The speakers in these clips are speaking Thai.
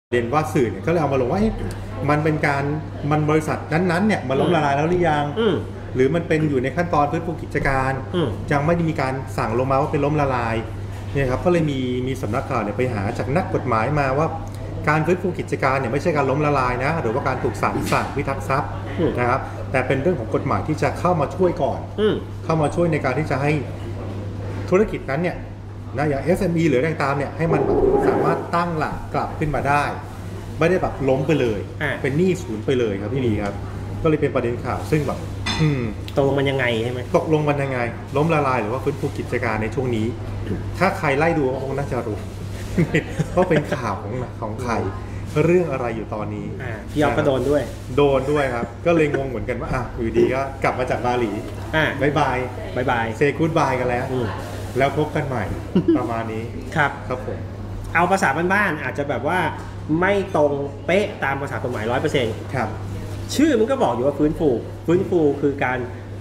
เด่นว่าสื่อเนี่ยก็เลยเอามาลงว่ามันเป็นการมันบริษัทนั้นๆเนี่ยมันล้มละลายแล้วหรือยังหรือมันเป็นอยู่ในขั้นตอนฟื้นฟูกิจการยังไม่ได้มีการสั่งลงมาว่าเป็นล้มละลายเนี่ยครับก็เลยมีสำนักข่าวเนี่ยไปหาจากนักกฎหมายมาว่าการฟื้นฟูกิจการเนี่ยไม่ใช่การล้มละลายนะหรือว่าการถูกศาลสั่งพิทักษ์ทรัพย์นะครับแต่เป็นเรื่องของกฎหมายที่จะเข้ามาช่วยก่อนเข้ามาช่วยในการที่จะให้ธุรกิจนั้นเนี่ยนะอย่าง SME หรืออะไรตามเนี่ยให้มันสามารถตั้งหลักกลับขึ้นมาได้ไม่ได้แบบล้มไปเลยเป็นหนี้ศูนย์ไปเลยครับพี่ลีครับก็เลยเป็นประเด็นข่าวซึ่งแบบตกลงมันยังไงใช่ไหมตกลงมันยังไงล้มละลายหรือว่าฟื้นฟูกิจการในช่วงนี้ถ้าใครไล่ดูก็คงน่าจะรู้ก็เป็นข่าวของใครเรื่องอะไรอยู่ตอนนี้พี่อ๊อฟก็โดนด้วยครับก็เลยงงเหมือนกันว่าอยู่ดีก็กลับมาจากบาหลีบายบายเซกู๊ดบายกันแล้วพบกันใหม่ประมาณนี้ครับผมเอาภาษาบ้านๆอาจจะแบบว่าไม่ตรงเป๊ะตามภาษากฎหมาย 100% ครับชื่อมันก็บอกอยู่ว่าฟื้นฟูคือการ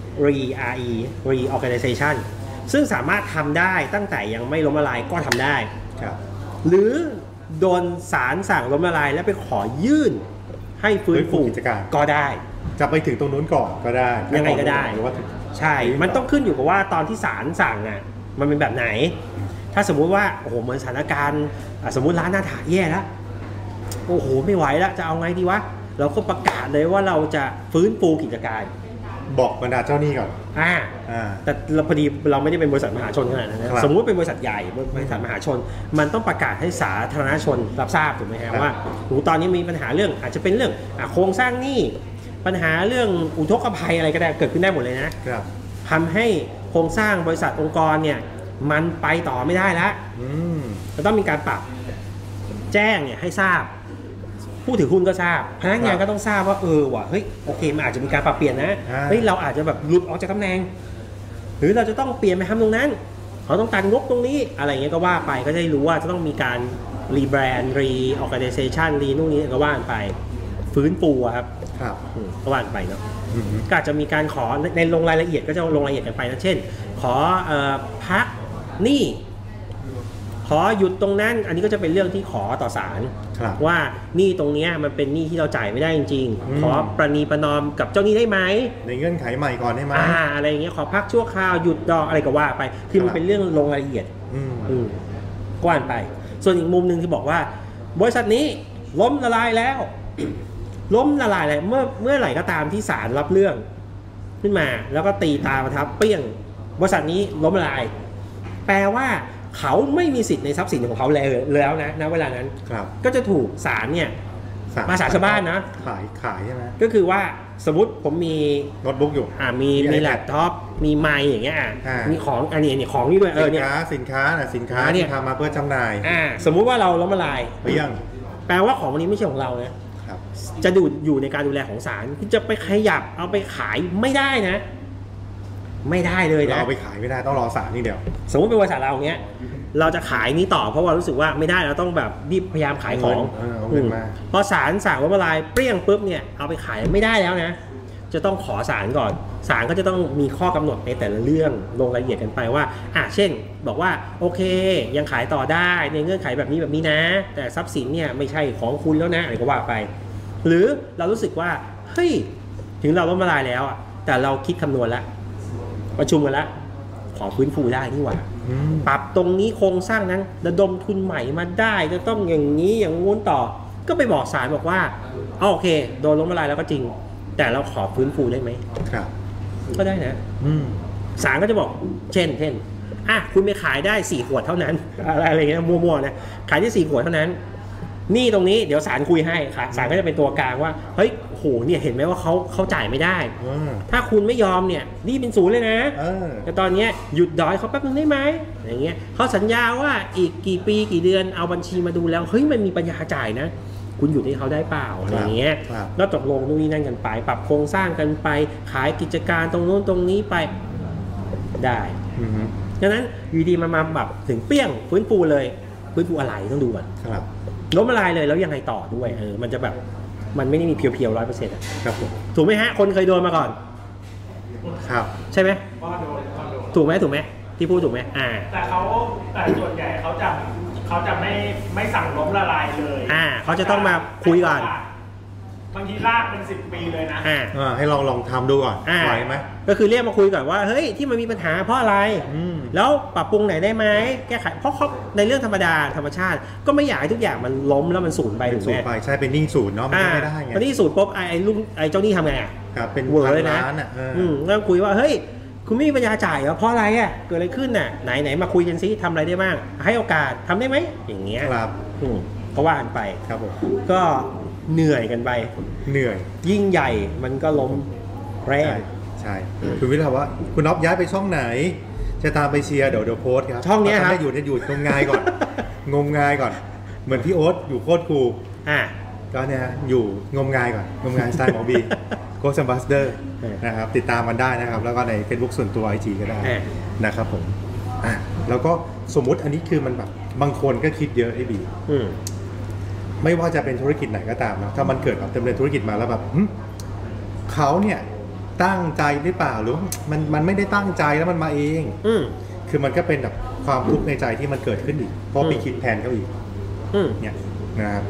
reorganization ซึ่งสามารถทำได้ตั้งแต่ยังไม่ล้มละลายก็ทำได้ครับหรือโดนศาลสั่งล้มละลายแล้วไปขอยื่นให้ฟื้นฟูกิจการก็ได้จะไปถึงตรงนู้นก่อนก็ได้ยังไงก็ได้ใช่มันต้องขึ้นอยู่กับว่าตอนที่ศาลสั่งมันเป็นแบบไหนถ้าสมมุติว่าโอ้โหเหมือนสถานการณ์สมมุติร้านอาหารแย่แล้วโอ้โหไม่ไหวแล้วจะเอาไงดีวะเราก็ประกาศเลยว่าเราจะฟื้นฟูกิจการบอกบรรดาเจ้าหนี้ก่อนแต่เราพอดีเราไม่ได้เป็นบริษัทมหาชนขนาดนั้นนะสมมุติเป็นบริษัทใหญ่บริษัทมหาชนมันต้องประกาศให้สาธารณชนรับทราบถูกไหมฮะว่าตอนนี้มีปัญหาเรื่องอาจจะเป็นเรื่องโครงสร้างหนี้ปัญหาเรื่องอุทกภัยอะไรก็ได้เกิดขึ้นได้หมดเลยนะทำให้โครงสร้างบริษัทองค์กรเนี่ยมันไปต่อไม่ได้แล้วจะต้องมีการปรับแจ้งเนี่ยให้ทราบผู้ถือหุ้นก็ทราบพนักงานก็ต้องทราบว่าว่ะเฮ้ยโอเคมันอาจจะมีการปรับเปลี่ยนนะเฮ้ยเราอาจจะแบบหลุดออกจากตำแหน่งหรือเราจะต้องเปลี่ยนไปทำตรงนั้นเขาต้องตัดงบตรงนี้อะไรเงี้ยก็ว่าไปก็จะได้รู้ว่าจะต้องมีการรีแบรนด์รีออร์แกไนเซชันรีนู่นนี่ก็ว่าไปฟื้นฟูครับก็ว่าไปเนาะก็อาจจะมีการขอในลงรายละเอียดก็จะลงรายละเอียดกันไปนะเช่นขอพักหนี้ขอหยุดตรงนั้นอันนี้ก็จะเป็นเรื่องที่ขอต่อศาลว่าหนี้ตรงนี้มันเป็นหนี้ที่เราจ่ายไม่ได้จริงๆขอประนีประนอมกับเจ้าหนี้ได้ไหมในเงื่อนไขใหม่ก่อนได้ไหมอะไรอย่างเงี้ยขอพักชั่วคราวหยุดดอกอะไรก็ว่าไปคือมันเป็นเรื่องลงรายละเอียดกว้านไปส่วนอีกมุมนึงที่บอกว่าบริษัทนี้ล้มละลายแล้วล้มละลายอะไรเมื่อไหร่ก็ตามที่ศาลรับเรื่องขึ้นมาแล้วก็ตีตาประทับเปี้ยงบริษัทนี้ล้มละลายแปลว่าเขาไม่มีสิทธิ์ในทรัพย์สินของเขาแล้วนะเวลานั้นก็จะถูกศาลเนี่ยมาศาลชาวบ้านนะขายใช่ไหมก็คือว่าสมมติผมมีโน้ตบุ๊กอยู่มีแล็ปท็อปมีไมค์อย่างเงี้ยมีของอันนี้ของนี่ด้วยสินค้าที่ทำมาเพื่อจำหน่ายสมมุติว่าเราล้มละลายแปลว่าของวันนี้ไม่ใช่ของเรานะจะอยู่ในการดูแลของศาลคุณจะไปขยับเอาไปขายไม่ได้นะไม่ได้เลยนะเราไปขายไม่ได้ต้องรอศาลนี่เดียวสมมติเป็นบริษัทเราเนี้ยเราจะขายนี้ต่อเพราะว่ารู้สึกว่าไม่ได้เราต้องแบบรีบพยายามขายของพอศาลสั่งล้มละลายเปรี้ยงปุ๊บเนี่ยเอาไปขายไม่ได้แล้วนะจะต้องขอศาลก่อนศาลก็จะต้องมีข้อกำหนดในแต่ละเรื่องลงรายละเอียดกันไปว่าเช่นบอกว่าโอเคยังขายต่อได้ในเงื่อนไขแบบนี้นะแต่ทรัพย์สินเนี่ยไม่ใช่ของคุณแล้วนะอะไรก็ว่าไปหรือเรารู้สึกว่าเฮ้ยถึงเราล้มละลายแล้วแต่เราคิดคำนวณแล้วประชุมกันแล้วขอฟื้นฟูได้นี่หว่าปรับตรงนี้โครงสร้างนั้นระดมทุนใหม่มาได้จะต้องอย่างนี้อย่างงู้นต่อก็ไปบอกศาลบอกว่าโอเคโดนล้มละลายแล้วก็จริงแต่เราขอฟื้นฟูได้ไหมครับก็ได้นะศาลก็จะบอกเช่นคุณไปขายได้4 ขวดเท่านั้นอะไรเงี้ยมั่วๆนะขายได้4 ขวดเท่านั้นนี่ตรงนี้เดี๋ยวศาลคุยให้ศาลก็จะเป็นตัวกลางว่าเฮ้ยโหเนี่ยเห็นไหมว่าเขาจ่ายไม่ได้ถ้าคุณไม่ยอมเนี่ยนี่เป็นศูนย์เลยนะแต่ตอนนี้หยุดดอยเขาแป๊บนึงได้ไหมอย่างเงี้ยเขาสัญญาว่าอีกกี่ปีกี่เดือนเอาบัญชีมาดูแล้วเฮ้ยมันมีปัญญาจ่ายนะคุณหยุดให้เขาได้เปล่าอะไรเงี้ยแล้วตกลงนู่นนี่นั่นกันไปปรับโครงสร้างกันไปขายกิจการตรงโน้นตรงนี้ไปได้ดังนั้นอยู่ดีมาแบบถึงเปี้ยงฟื้นฟูเลยฟื้นฟูอะไรต้องดูก่อนล้มละลายเลยแล้วยังไงต่อด้วยมันจะแบบมันไม่ได้มีเพียวๆ100% ครับผมถูกไหมฮะคนเคยโดนมาก่อนครับใช่ไหมถูกไหมที่พูดถูกไหมแต่ส่วนใหญ่เขาจะเขาจะไม่สั่งล้มละลายเลยเขาจะต้องมาคุยก่อนบางทีลากเป็น10 ปีเลยนะให้ลองทำดูก่อนไหวไหมก็คือเรียกมาคุยก่อนว่าเฮ้ยที่มันมีปัญหาเพราะอะไรแล้วปรับปรุงไหนได้ไหมแก้ไขเพราะเขาในเรื่องธรรมดาธรรมชาติก็ไม่อยากให้ทุกอย่างมันล้มแล้วมันสูญไปถูกไหมใช่เป็นหนี้ศูนย์เนาะมันไม่ได้ไงพอหนี้ศูนย์ปุ๊บไอ้เจ้าหนี้ทำไงครับเป็นพันล้านแล้วคุยว่าเฮ้ยคุณไม่มีปัญญาจ่ายเหรอเพราะอะไรเกิดอะไรขึ้นน่ะไหนมาคุยกันซิทำอะไรได้บ้างให้โอกาสทำได้ไหมอย่างเงี้ยครับก็ว่ากันไปครับผมก็เหนื่อยกันไปเหนื่อยยิ่งใหญ่มันก็ล้มแรงใช่คุณวิทย์ถามว่าคุณน็อปย้ายไปช่องไหนจะตามไปเชียร์เดี๋ยวโพสครับช่องนี้ครับจะหยุดงมงายก่อนงมงายก่อนเหมือนพี่โอ๊ตอยู่โคตรคูลก็เนี่ยอยู่งมงายก่อนงมงายสไตล์ของบีโค้ชแอมบาสเดอร์นะครับติดตามมันได้นะครับแล้วก็ใน Facebook ส่วนตัว IG ก็ได้นะครับผมแล้วก็สมมุติอันนี้คือมันแบบบางคนก็คิดเยอะไอ้บีไม่ว่าจะเป็นธุรกิจไหนก็ตามนะถ้ามันเกิดแบบดำเนินธุรกิจมาแล้วแบบเขาเนี่ยตั้งใจหรือเปล่าหรือมันไม่ได้ตั้งใจแล้วมันมาเองคือมันก็เป็นแบบความทุกข์ในใจที่มันเกิดขึ้นอีกเพราะไปคิดแทนเขาอีกเนี่ยนะครับ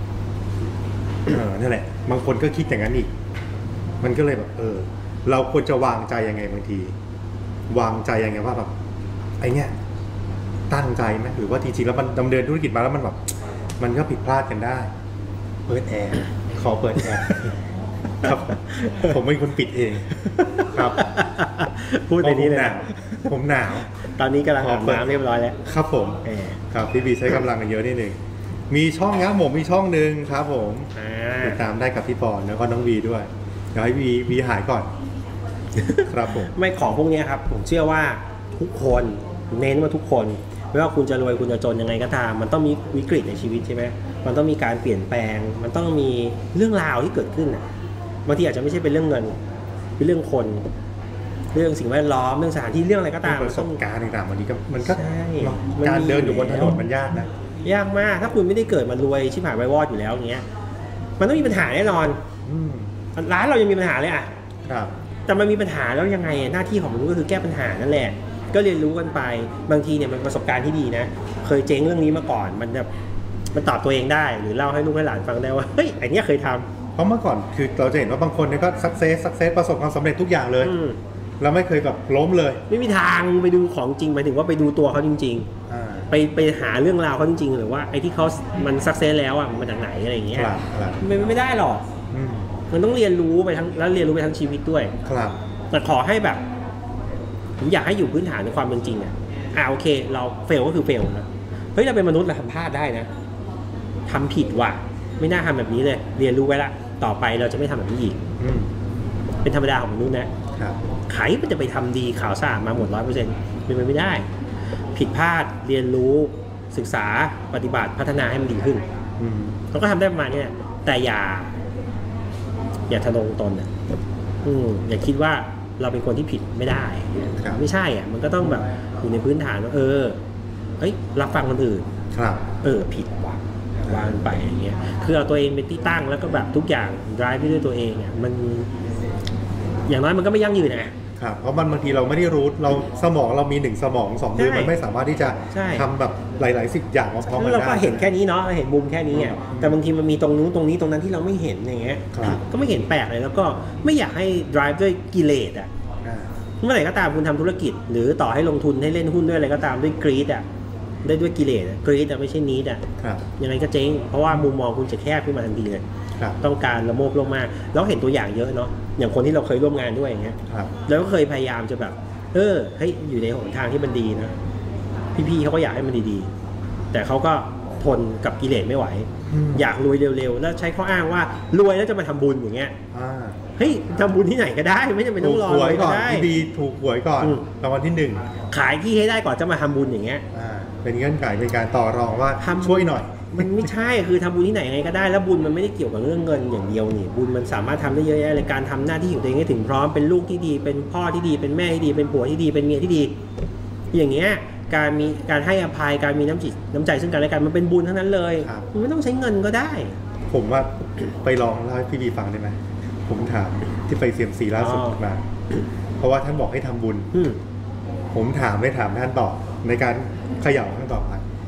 นั่นแหละบางคนก็คิดอย่างนั้นอีกมันก็เลยแบบเราควรจะวางใจยังไงบางทีวางใจยังไงว่าแบบไอเนี้ยตั้งใจไหมหรือว่าจริงๆแล้วมันดำเนินธุรกิจมาแล้วมันแบบมันก็ผิดพลาดกันได้เปิดแอร์ขอเปิดแอร์ครับผมเป็นคนปิดเองครับพูดในนี้เลยผมหนาวตอนนี้กำลังอาบน้ำเรียบร้อยแล้วครับผมครับพี่บีใช้กำลังกันเยอะนิดนึงมีช่องครับผมมีช่องนึงครับผมติดตามได้กับพี่ปอนแล้วก็น้องวีด้วยเดี๋ยวให้วีหายก่อนครับผมไม่ของพวกนี้ครับผมเชื่อว่าทุกคนเน้นว่าทุกคนไม่ว่าคุณจะรวยคุณจะจนยังไงก็ตามมันต้องมีวิกฤตในชีวิตใช่ไหมมันต้องมีการเปลี่ยนแปลงมันต้องมีเรื่องราวที่เกิดขึ้นบางทีอาจจะไม่ใช่เป็นเรื่องเงินเป็นเรื่องคนเรื่องสิ่งแวดล้อมเรื่องสถานที่เรื่องอะไรก็ตามประสบการณ์ต่างๆวันนี้มันก็การเดินอยู่บนถนนมันยากนะยากมากถ้าคุณไม่ได้เกิดมารวยชิบหายไววอดอยู่แล้วอย่างเงี้ยมันต้องมีปัญหาแน่นอนร้านเรายังมีปัญหาเลยครับแต่มันมีปัญหาแล้วยังไงหน้าที่ของมนุษย์ก็คือแก้ปัญหานั่นแหละก็เรียนรู้กันไปบางทีเนี่ยมันประสบการณ์ที่ดีนะเคยเจ๊งเรื่องนี้มาก่อนมันตอบตัวเองได้หรือเล่าให้ลูกให้หลานฟังได้ว่าเฮ้ยไอ้นี่เคยทำเพราะเมื่อก่อนคือเราจะเห็นว่าบางคนเนี่ยก็สักเซสประสบความสำเร็จทุกอย่างเลยเราไม่เคยแบบล้มเลยไม่มีทางไปดูของจริงไปถึงว่าไปดูตัวเขาจริงๆไปหาเรื่องราวเขาจริงๆหรือว่าไอ้ที่เขามันสักเซสแล้วมันมาจากไหนอะไรอย่างเงี้ยไม่ได้หรอกมันต้องเรียนรู้ไปทั้งแล้วเรียนรู้ไปทั้งชีวิตด้วยแต่ขอให้แบบผมอยากให้อยู่พื้นฐานในความเป็นจริงโอเคเราเฟลก็คือเฟลนะเฮ้ยเราเป็นมนุษย์เราทำพลาดได้นะทำผิดว่ะไม่น่าทำแบบนี้เลยเรียนรู้ไว้ละต่อไปเราจะไม่ทำแบบนี้อีกเป็นธรรมดาของมนุษย์นะใครมันจะไปทำดีข่าวสะอาดมาหมด 100% เป็นไปไม่ได้ผิดพลาดเรียนรู้ศึกษาปฏิบัติพัฒนาให้มันดีขึ้นเราก็ทำได้ประมาณนี้แต่อย่าทะนงตนอย่าคิดว่าเราเป็นคนที่ผิดไม่ได้ไม่ใช่มันก็ต้องแบบอยู่ในพื้นฐานว่าเฮ้ยรับฟังคนอื่นผิดวางไปอย่างเงี้ยคือเอาตัวเองเป็นที่ตั้งแล้วก็แบบทุกอย่างdrive ด้วยตัวเองมันอย่างน้อยมันก็ไม่ยั่งยืนครับเพราะบางทีเราไม่ได้รู้เราสมองเรามี1สมอง2มือมันไม่สามารถที่จะทำแบบหลายๆ10อย่างพร้อมๆกันได้เราก็เห็นแค่นี้เนาะเห็นมุมแค่นี้แต่บางทีมันมีตรงนู้นตรงนี้ตรงนั้นที่เราไม่เห็นอย่างเงี้ยก็ไม่เห็นแปลกเลยแล้วก็ไม่อยากให้ drive ด้วยกิเลสเมื่อไหร่ก็ตามคุณทำธุรกิจหรือต่อให้ลงทุนให้เล่นหุ้นด้วยอะไรก็ตามด้วยกรีดได้ด้วยกิเลสกรีดไม่ใช่นีดยังไงก็เจ๊งเพราะว่ามุมมองคุณจะแคบขึ้นมาทันทีเลยต้องการละโมบโลภมากแล้วเห็นตัวอย่างเยอะเนาะอย่างคนที่เราเคยร่วมงานด้วยอย่างเงี้ยแล้วก็เคยพยายามจะแบบเฮ้ยอยู่ในหนทางที่มันดีนะพี่ๆเขาก็อยากให้มันดีๆแต่เขาก็ทนกับกิเลสไม่ไหวอยากรวยเร็วๆแล้วใช้ข้ออ้างว่ารวยแล้วจะมาทำบุญอย่างเงี้ยเฮ้ยทำบุญที่ไหนก็ได้ไม่จำเป็นต้องรอเลยก็ได้ดีถูกหวยก่อนรางวัลที่1 ขายที่ให้ได้ก่อนจะมาทำบุญอย่างเงี้ยเป็นเงื่อนไขเป็นการต่อรองว่าช่วยหน่อยมันไม่ใช่คือทำบุญที่ไหนไงก็ได้แล้วบุญมันไม่ได้เกี่ยวกับเรื่องเงินอย่างเดียวนี่บุญมันสามารถทำได้เยอะแยะเลยการทำหน้าที่ของตัวเองให้ถึงพร้อมเป็นลูกที่ดีเป็นพ่อที่ดีเป็นแม่ที่ดีเป็นผัวที่ดีเป็นเมียที่ดีอย่างเงี้ยการให้อภัยการมีน้ำใจซึ่งกันและกันมันเป็นบุญทั้งนั้นเลยมันไม่ต้องใช้เงินก็ได้ผมว่าไปลองเล่าให้พี่บีฟังได้ไหมผมถามที่ไปCMCล่าสุดมาเพราะว่าท่านบอกให้ทำบุญผมถามท่านตอบในการเขย่าครั้งต่อไป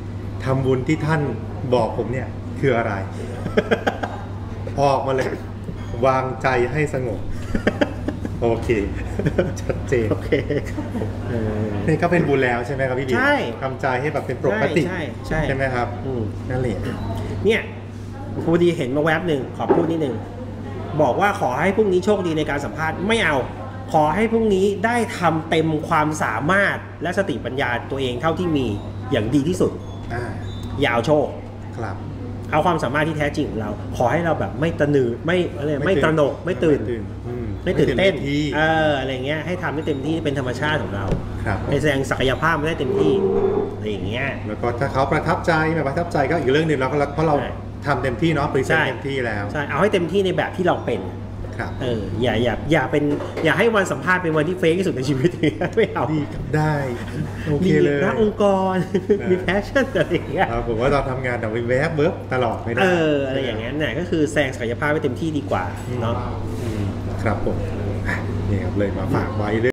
ทำบุญที่ท่านบอกผมเนี่ยคืออะไร ออกมาเลย วางใจให้สงบ โอเค ชัดเจนโอเคนี่ก็เป็นบุญแล้วใช่ไหมครับพี่บีใช่ทำใจให้แบบเป็นปกติใช่ไหมครับนั่นแหละเนี่ยพอดีเห็นมาแวบหนึ่งขอพูดนิดนึงบอกว่าขอให้พรุ่งนี้โชคดีในการสัมภาษณ์ไม่เอา ขอให้พรุ่งนี้ได้ทำเต็มความสามารถและสติปัญญาตัวเองเท่าที่มีอย่างดีที่สุดอย่าเอาโชคครับเอาความสามารถที่แท้จริงของเรา ขอให้เราแบบไม่ตระหนือไม่ตระหนกไม่ตื่นเต้นอะไรเงี้ยให้ทำให้เต็มที่เป็นธรรมชาติของเราให้แสดงศักยภาพไม่ได้เต็มที่อะไรอย่างเงี้ยแล้วก็ถ้าเขาประทับใจไม่ประทับใจก็อีกเรื่องหนึ่งเราก็เพราะเราทำเต็มที่เนาะปริเซนต์เต็มที่แล้วใช่เอาให้เต็มที่ในแบบที่เราเป็นครับอย่าให้วันสัมภาษณ์เป็นวันที่เฟกที่สุดในชีวิตไม่เอาได้โอเคเลยรักองค์กรมีแพชชั่นอะไรอย่างเงี้ยผมว่าเราทำงานแต่แวบเบิร์ตลอดไม่ได้อะไรอย่างเงี้ยเนี่ยก็คือแสดงศักยภาพไว้เต็มที่ดีกว่าเนาะครับผมนี่ครับเลยมาฝากไว้